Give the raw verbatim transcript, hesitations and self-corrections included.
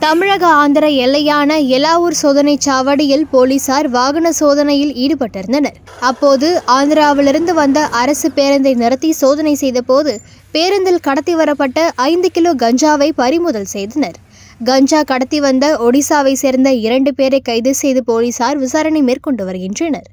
தமிழக ஆந்திர எல்லையான எலாவூர் சோதனை சாவடியில் போலீசார் வாகன சோதனையில் ஈடுபட்டிருந்தனர். அப்போது ஆந்திராவிலிருந்து வந்த அரசு பேருந்தை நிறுத்தி சோதனை செய்தபோது பேருந்தில் கடத்தி வரப்பட்ட ஐந்து கிலோ கஞ்சாவை பறிமுதல் செய்தனர். கஞ்சா கடத்தி வந்த ஒடிசாவை சேர்ந்த இரண்டு பேரை கைது செய்து போலீசார் விசாரணை மேற்கொண்டு வருகின்றனர்.